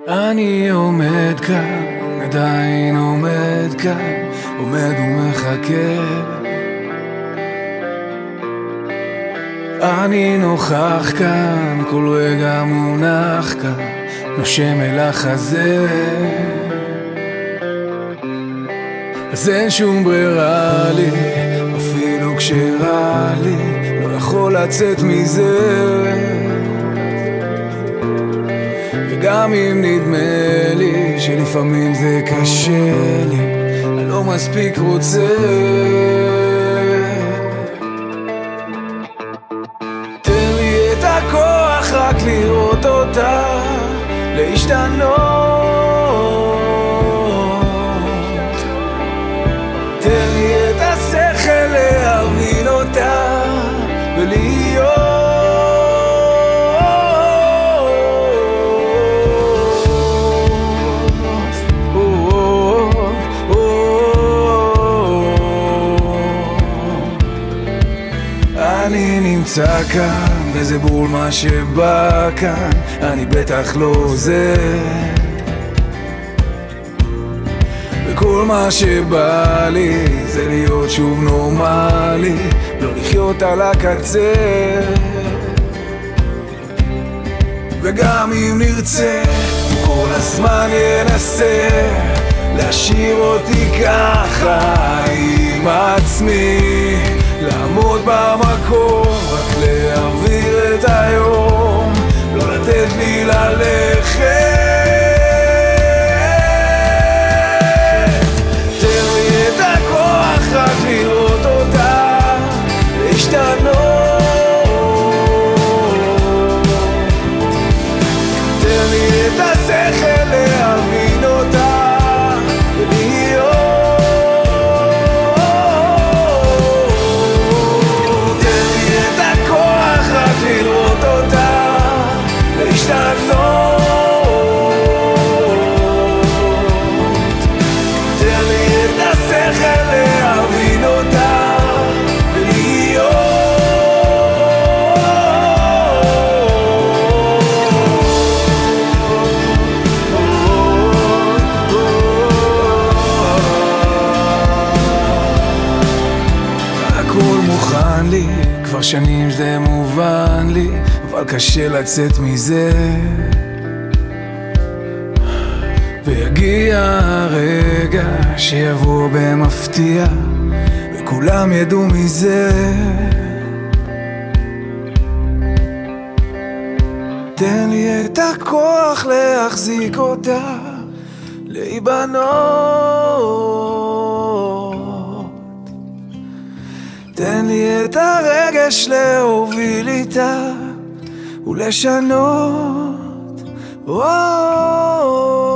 אני עומד כאן, עדיין עומד כאן, עומד ומחכה. אני נוכח כאן, כל רגע מונח כאן, נושם אל החזה. אז אין שום ברירה לי, אפילו כשרע לי, לא יכול לצאת מזה. וגם אם נדמה לי שלפעמים זה קשה לי, אני לא מספיק רוצה. תן לי את הכוח רק לראות אותה, להשתנות. תן לי את השכל להבין אותה ולהיות. אני נמצא כאן וזה בול מה שבא כאן, אני בטח לא זה. וכל מה שבא לי זה להיות שוב נורמלי, לא לחיות על הקצה. וגם אם נרצה, כל הזמן ינסה להשאיר אותי ככה עם עצמי, לעמוד במקום, רק להעביר את היום, לא לתת לי ללכת. תן לי את הכוח רק לראות אותה, להשתנות. תן לי את השכל להבין אותה ולהיות. כבר שנים זה מובן לי, אבל קשה לצאת מזה. ויגיע הרגע שיבוא במפתיע וכולם ידעו מזה. תן לי את הכוח להחזיק אותה, להיבנות. תן לי את הרגש להוביל איתה ולשנות.